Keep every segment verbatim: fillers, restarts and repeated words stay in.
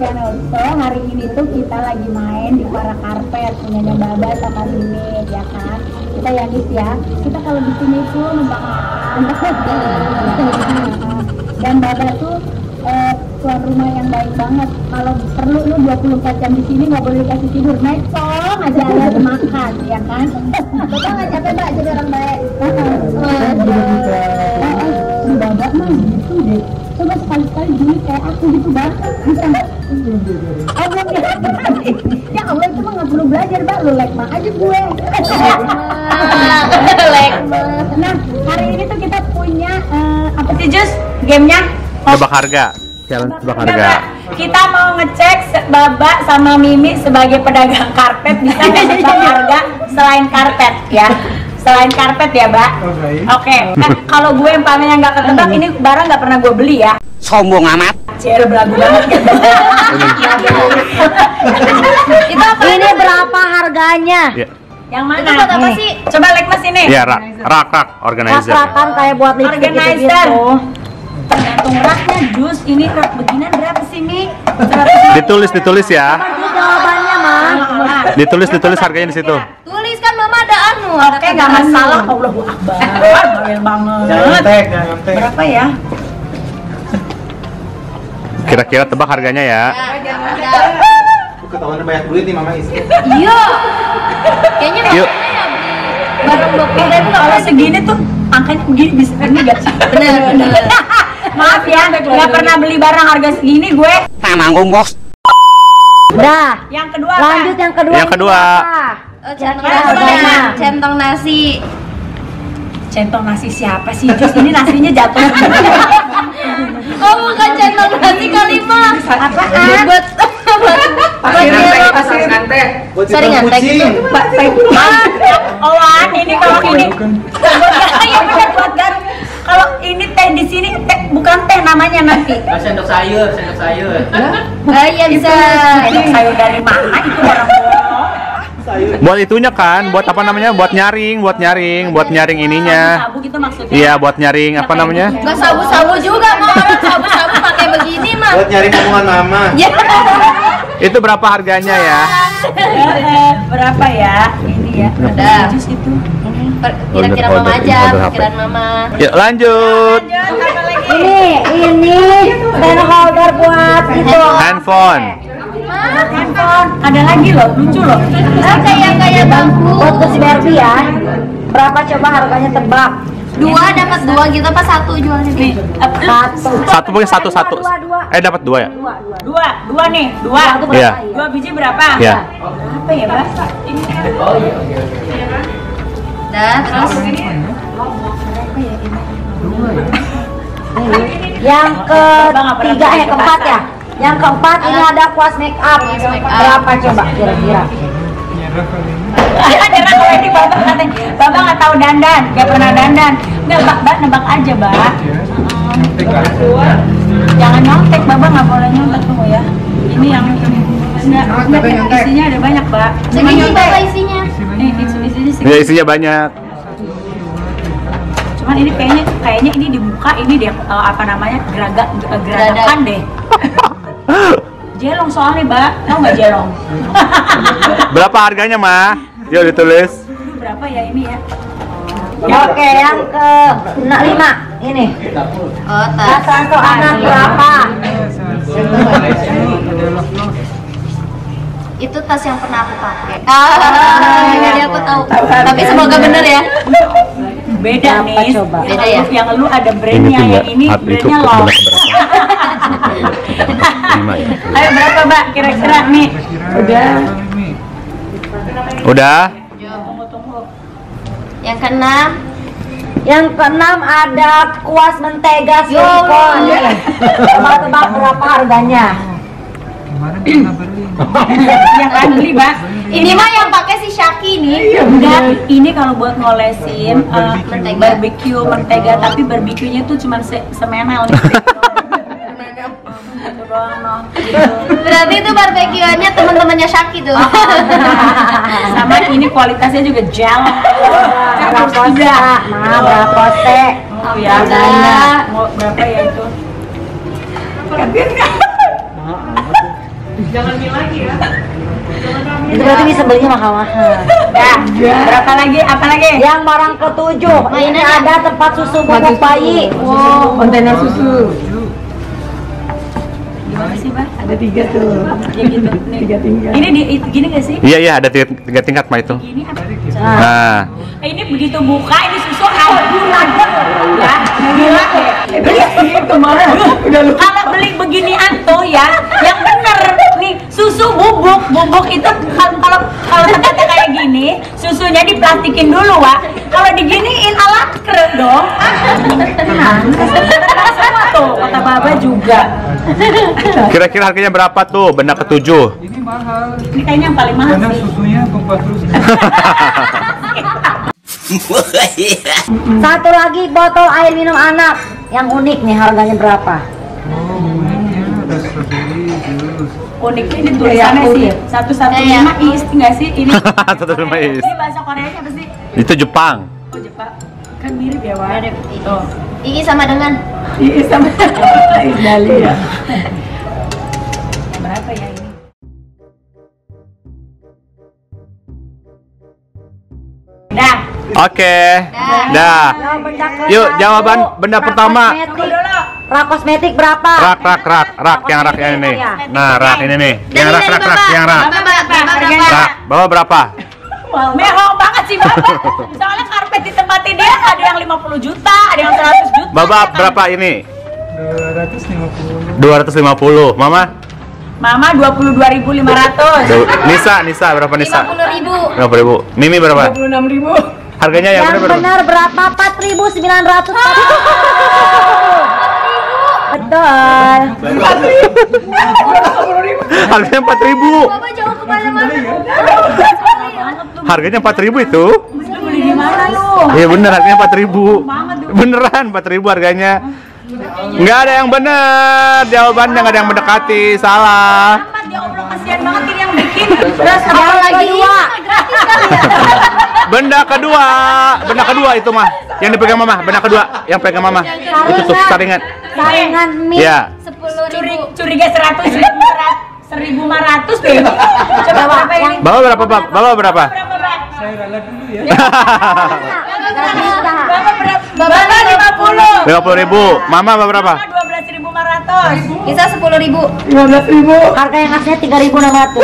Channel. So hari ini tuh kita lagi main di Para Karpet punyanya Baba sama Mimi, ya kan? Kita Yanis ya. Kita kalau di sini tuh numpang makan. Dan Baba tuh uh, tuan rumah yang baik banget. Kalau perlu lu dua puluh empat jam di sini nggak boleh dikasih tidur. Naik tong aja ada makan, ya kan? Bapak nggak capek Mbak jadi orang baik. Si Baba mah gitu deh. Coba sekali-sekali gini kayak aku gitu Bang. Bisa nggak? Oh belum ya? Ya Allah itu mah nggak perlu belajar Bang. Lu like mah aja gue. Like mah. Nah hari ini tuh kita punya uh, apa sih Jus? Gamenya? Tebak harga. Challenge tebak harga. Kita mau ngecek Baba sama Mimi sebagai pedagang karpet bisa nggak tebak harga selain karpet ya. Selain karpet ya, Mbak. Oke. Okay. Kan kalau gue yang paling yang nggak ketebak ini barang nggak pernah gue beli ya. Sombong amat. Cel belagu banget. Itu apa? Ini berapa harganya? Ya. Yang mana? Itu buat apa sih? Coba like mas ini. Iya, rak, rak, rak, organizer. Rak-rakan kayak buat lipstick Organizer. gitu. Tergantung raknya, Jus. Ini rak beginian berapa sih, Mi? Ditulis, ditulis ya. Ini jawabannya, Mah. Ditulis, ditulis harganya di situ. Tulis kan Mama ada anu. Oke, nggak masalah. Allahu Akbar. Bawel banget. Jangan jangan Berapa ya? Kira-kira tebak harganya ya. Ketahuan banyak duit nih Mama Is. Iya. Kayaknya Yuk. barang dua puluh ribu Kalau segini tuh angkanya begini bisa ini gak sih? bener bener. Maaf ya, nggak pernah beli barang harga segini gue. Nanggung bos. Dah. Yang kedua apa? Lanjut yang kedua. Yang kedua. Oh, centong Kira-kira nasi. apa? Centong nasi. Centong nasi siapa sih? Jus ini nasinya jatuh. Oh, bukan centong nasi kali, Mah. Apaan? Buat Pasir ngantek, pasir ngantek. Sorry ngantek itu. Oh, Wan, ini kalau ini. Iya benar buat garam. Kalau ini teh di sini teh bukan teh namanya nanti. Sendok sayur, sendok sayur. Ah, iya bisa. Sendok sayur dari mana itu orang bohong. Buat itunya kan, buat apa namanya? Buat nyaring, buat nyaring, buat nyaring ininya. Sabu gitu maksudnya. Iya, buat nyaring apa namanya? Enggak sabu-sabu juga, Mah. Orang sabu-sabu pakai begini, Mah. Buat nyari omongan Mama. Ya. Itu berapa harganya ya? Eh, berapa ya? Ini ya. Ada. Jus itu. Kira-kira Order, Mama order, aja, order H P. pikiran Mama. Yuk lanjut. Lanjut, apa lagi? Ini, ini pen holder buat itu. Handphone. Handphone. Ada lagi loh, lucu loh. Ah, kayak kayak bangku. Buat kursi Barbie ya. Berapa coba harganya tebak? Dua dapat dua gitu apa satu jualnya? Nih, satu. Satu pokoknya satu satu. Eh dapat dua ya? Dua, dua. Dua, dua nih, dua. Iya. Dua biji berapa? Iya. Berapa ya, Bas? Ini kan. Dah, terus Yang ketiga, eh keempat ya? Yang keempat ini ada kuas make up. Berapa coba kira-kira? Ada kalau ini Bapak katanya, Bapak nggak tahu dandan, nggak pernah dandan. Nggak, Mbak, Mbak nebak aja, Mbak. Jangan nyontek, Bapak nggak boleh nyontek tuh ya. Ini yang enggak, enggak, isinya ada banyak, Mbak. segini berapa isinya? Nih, isinya segini. Ya isinya banyak. Cuman ini kayaknya kayaknya ini dibuka ini deh uh, apa namanya geragak uh, geradakan deh. Jelong soalnya, Mbak. Tahu nggak jelong? Berapa harganya, Ma? Yuk ditulis. Aduh, berapa ya ini ya? Oke, yang ke nah, lima ini. Oh, tas. Tas untuk anak berapa? Itu tas yang pernah aku pakai. Ah, jadi aku tahu. Tapi semoga bener ya. Beda nih. coba? Beda ya? Yang lu ada brandnya, yang ini brandnya lo. Ayo berapa, Mbak? Kira-kira nih. Udah. Udah? Yang keenam. Yang keenam ada kuas mentega silikon. Tebak-tebak berapa harganya? Yang kan beli, Mbak. Ini mah yang pakai si Shaki nih. Enggak, ini kalau buat ngolesin uh, Mentega. barbecue mentega, tapi barbeque-nya tuh cuma se semenel nih. Gitu doang, no. Gitu. Berarti itu barbeque-nya teman-temannya Shaki tuh. Sama ini kualitasnya juga gel. Berapa sih? Nah, berapa teh? Oh ya, Udah. mau berapa ya itu? Gantian nggak? Jangan mie lagi ya. Itu berarti bisa belinya mahal-mahal. Ya, berapa lagi? Apa lagi? Yang barang ketujuh, ini ada tempat susu bubuk bayi. Wow, Kontainer susu. gimana sih, Bang? Ada tiga tuh. Ya gitu. Nih. Tiga tingkat. Ini di itu gini gak sih? Iya iya ada tiga, tiga tingkat mah itu. Ini apa? Nah, Eh, ini begitu buka ini susu ambulan. Ya, gila deh. Beli itu mah. Kalau beli beginian tuh ya, yang bener nih susu bubuk. Bubuk itu kan kalau kalau ternyata kayak gini, susunya diplastikin dulu, Wak. Kalau diginiin alat keren dong. Sama tuh, kata Baba juga. kira-kira harganya berapa tuh benda ketujuh? Ini mahal. Ini kayaknya yang paling mahal Karena sih. susunya tumpah terus. Satu lagi botol air minum anak yang unik nih, harganya berapa? Oh, ini ada strawberry jus. Uniknya ini tulisannya sih satu satu lima is nggak sih ini? Satu lima is. Ini bahasa Koreanya apa sih? Itu Jepang. Oh Jepang. Kan mirip ya, Wak? Mirip. Tuh. Ini sama dengan Iya sama Isdali ya. Berapa ya ini? Dah. Oke. Dah. Yuk jawaban benda pertama. Tunggu dulu. rak kosmetik berapa? Rak rak rak rak yang rak yang ini. Nah rak ini nih. Yang rak rak rak yang rak. Rak. Bawa berapa? Mewah banget sih Bapak. Soalnya karpet di tempat dia ada yang lima puluh juta, ada yang seratus juta. Bapak ya kan? berapa ini? dua ratus lima puluh. dua ratus lima puluh. Mama? Mama dua puluh dua ribu lima ratus. Du- Nisa, Nisa berapa Nisa? lima puluh ribu. lima puluh ribu. Mimi berapa? dua puluh enam ribu. Harganya yang, Yang benar berapa? benar berapa? empat ribu sembilan ratus. Betul. Harganya empat ribu. Bapak jauh kemana-mana. Harganya empat ribu itu? Lu beli di mana lu? Iya bener harganya empat ribu. Banget tuh. Beneran empat ribu harganya. Nggak ada yang bener. Jawabannya nggak ada yang mendekati. Salah. Amat ya Allah, kasihan banget ini yang bikin. Terus apa Yang lagi? kedua. Benda kedua. Benda kedua itu mah. Yang dipegang mama. Benda kedua. Yang pegang mama. Itu tuh saringan. Saringan mie. Iya. Curi, curiga seratus ribu seribu lima ratus deh. Coba berapa ini? Bawa berapa, Bab? Bawa berapa? Berapa, Bab? Saya ralat dulu ya. Bapak berapa? Bapak lima puluh. lima puluh ribu. Mama berapa? Dua belas ribu lima ratus. Bisa sepuluh ribu. lima belas ribu. Harga yang aslinya tiga ribu enam ratus.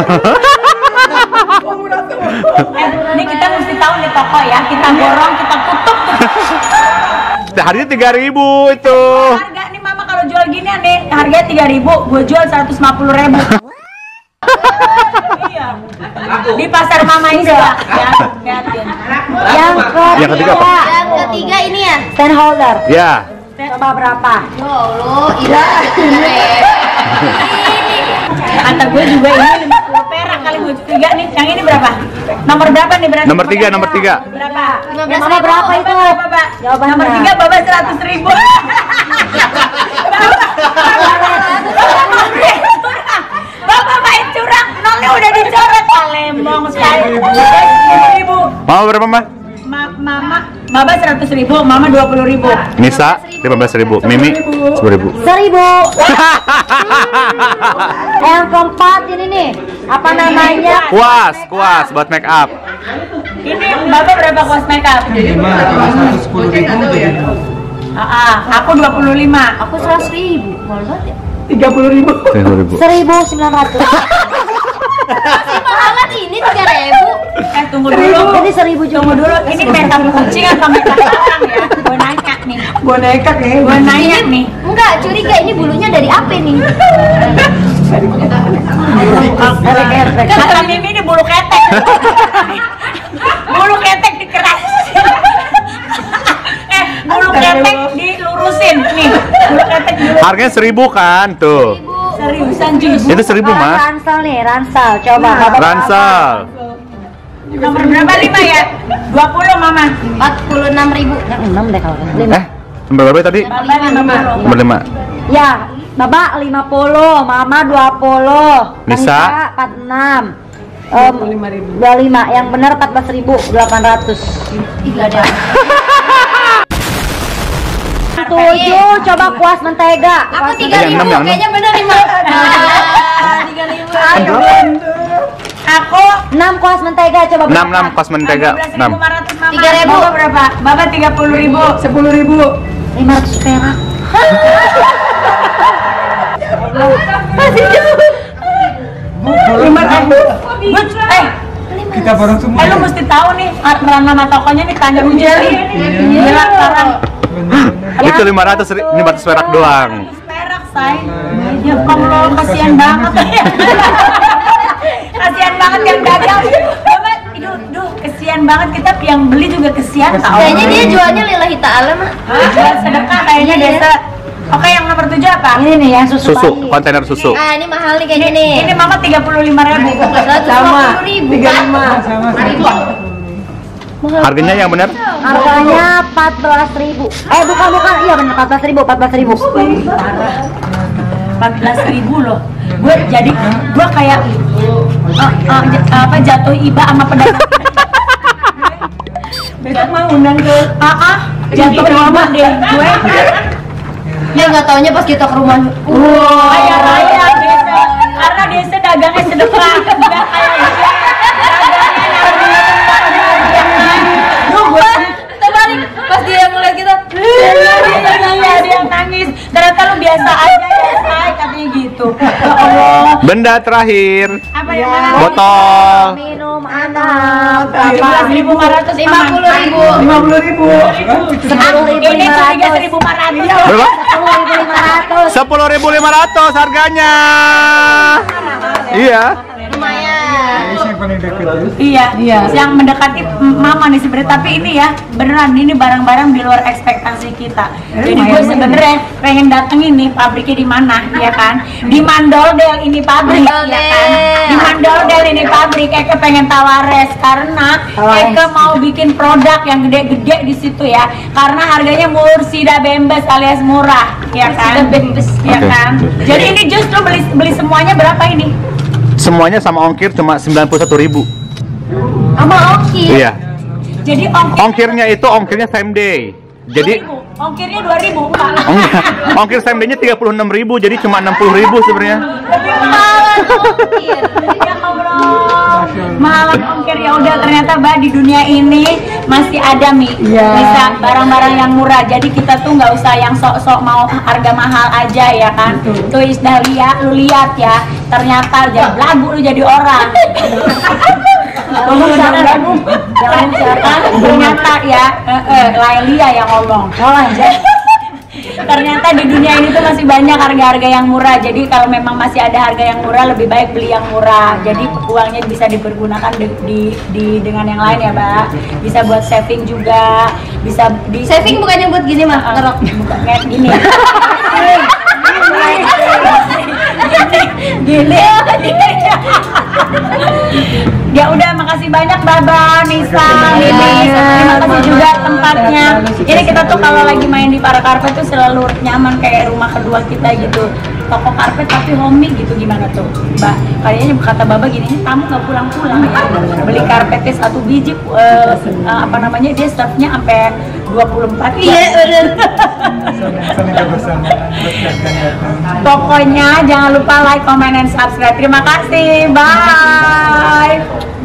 Eh, ini kita mesti tahu di toko ya. Kita borong, kita tutup. Harganya tiga ribu itu. Harga nih Mama kalau jual gini nih, harganya tiga ribu. Gue jual seratus lima puluh ribu. Iya. Di pasar Mama ini ya. Lihatin. Yang ketiga. Yang ketiga apa? Yang ketiga ini ya. Stand holder. Ya. Coba berapa? Ya Allah, ini Kata gue juga ini lima puluh perak kali gue tiga nih. Yang ini berapa? Nomor berapa nih berarti? Nomor tiga, nomor tiga. Berapa? Yang mana berapa itu? Berapa, Pak? Jawabannya. Nomor tiga Bapak seratus ribu. Bapak main curang, nolnya udah dicoret. Lemong sekali. sepuluh ribu. Mau berapa, Mama? Ma Mama, Baba seratus ribu, Mama dua puluh ribu. Nisa lima belas ribu. Mimi sepuluh ribu. Seribu. Yang keempat ini nih, apa namanya? Kuas, kuas buat make up. Ini Baba berapa kos makeup? lima seratus sepuluh ribu begitu. Ah, ah, aku dua puluh lima. Aku seratus ribu. Mahal banget ya? tiga puluh ribu. sepuluh ribu. Seribu sembilan ratus. banget ini tiga ribu. Eh tunggu dulu. Ini seribu juga. Tunggu dulu. Ini makeup kucing atau makeup orang ya? Gue nanya nih. Boneka ya. Gue nanya nih. Enggak, curiga ini bulunya dari apa nih? Kata Mimi ini bulu ketek. Bulu ketek dikeras. Eh, bulu ketek dilurusin nih. Bulu ketek dilurusin. Harganya seribu kan tuh. Seriusan jus. Itu seribu Kalau mas. Ransel nih, ransel. Coba. Bapak Ransel. Nomor berapa lima ya? dua puluh Mama. empat puluh enam ribu. Yang enam deh kalau kan. Lima. Eh, nomor berapa tadi? Baba lima puluh. Nomor lima. Ya, Bapak lima puluh, Mama dua puluh, Nisa? empat puluh enam. Um, dua puluh lima. Yang benar empat belas ribu delapan ratus. Tiga ada. Tujuh, coba kuas mentega. Aku Kuas tiga Yang ribu, enam, yang enam. kayaknya bener nih mas. Tiga ribu. enam kuas mentega coba berapa? enam enam kos mentega. enam. tiga ribu berapa? Bapak tiga puluh ribu. sepuluh ribu. lima ratus perak. Masih jauh. lima ribu. Eh, Kita bareng semua. eh lu mesti tahu nih nama tokonya nih Tanda Hujan. Gila sekarang. Itu lima ratus lima ratus perak doang. Perak, say. Ya Allah, kasihan banget ya. Kasihan banget yang dagang. Bapak, aduh, duh, kasihan banget kita yang beli juga kasihan tau. Kayaknya dia jualnya lillahi ta'ala mah. Jual sedekah kayaknya desa. Oke, yang nomor tujuh apa? Ini nih yang susu. Susu, bayi. kontainer susu. Ah, ini mahal nih kayaknya nih. Ini mama tiga puluh lima ribu. seratus lima puluh ribu. Sama Harganya yang benar? Harganya empat belas ribu. Eh bukan bukan, iya benar empat belas ribu, empat belas ribu. empat belas ribu loh. Gue jadi gue kayak uh, uh, j- apa jatuh iba sama pedagang. Besok mau undang ke ah ah jatuh iba deh gue. Dia nggak taunya pas kita ke rumah. Wow, kaya raya desa. Karena desa dagangnya sedekah, enggak kayak dia. Dagangnya nangis. Duh, gue Terbalik pas dia ngeliat kita. ada yang nangis. Ternyata lu biasa aja ya, say, katanya gitu. Ya Allah. Benda terakhir. Apa yang mana? Botol. Minum anak tujuh belas ribu lima ratus lima puluh ribu. lima puluh ribu. sepuluh ribu Ini lima curiga ratus. seribu empat ratus. Berapa? sepuluh ribu lima ratus. Sepuluh ribu lima ratus harganya. Iya. Lumayan. Ini yang paling dekat ya. Iya, iya. Yang mendekati mama nih sebenarnya, tapi ini ya beneran ini barang-barang di luar ekspektasi kita. Jadi gue sebenarnya pengen datengin nih pabriknya di mana, ya kan? Di Mandoldel ini pabrik, Mandoldel. ya kan? Di Mandoldel ini pabrik. Eke pengen tawares karena Tawares. Eke mau bikin produk yang gede-gede di situ ya. Karena harganya mursida bembes alias murah, ya kan? Ya Oke. kan? Jadi ini justru beli beli semuanya berapa ini? Semuanya sama ongkir cuma sembilan puluh satu ribu. Sama Oki. Iya. Jadi ongkir Ongkirnya itu ongkirnya same day. Jadi ongkirnya dua ribu enggak? enggak, ongkir same day-nya tiga puluh enam ribu, jadi cuma enam puluh ribu sebenarnya. Lebih mahalan ongkir. Ya Allah. Mahalan ongkir ya udah ternyata bah di dunia ini masih ada Mi. Bisa barang-barang yang murah. Jadi kita tuh nggak usah yang sok-sok mau harga mahal aja ya kan. Tuh Isdah lihat, lu lihat ya. Ternyata jadi lagu lu jadi orang. Ngomong jangan lagu. Jangan siapa. Ternyata ya, eh, eh, Lailia yang ngomong. Ternyata di dunia ini tuh masih banyak harga-harga yang murah. Jadi kalau memang masih ada harga yang murah, lebih baik beli yang murah. Jadi uangnya bisa dipergunakan di, di, di dengan yang lain ya, Mbak. Bisa buat saving juga, bisa di Saving bukannya buat gini mah, ngerok. bukan kayak gini. Gini, gini. Ya udah, makasih banyak Baba, Nisa, Lilis. Terima kasih juga tempatnya. Ini kita tuh kalau lagi main di Para Karpet tuh selalu nyaman kayak rumah kedua kita gitu. Toko karpet tapi homey gitu, gimana tuh Mbak? Kayaknya kata Baba gini, ini tamu nggak pulang-pulang ya. Beli karpetnya satu biji, eh, eh, apa namanya, dia staffnya sampai dua puluh empat jam. Iya, bener. Saling kebersamaan. Pokoknya jangan lupa like, comment, and subscribe. Terima kasih. Bye.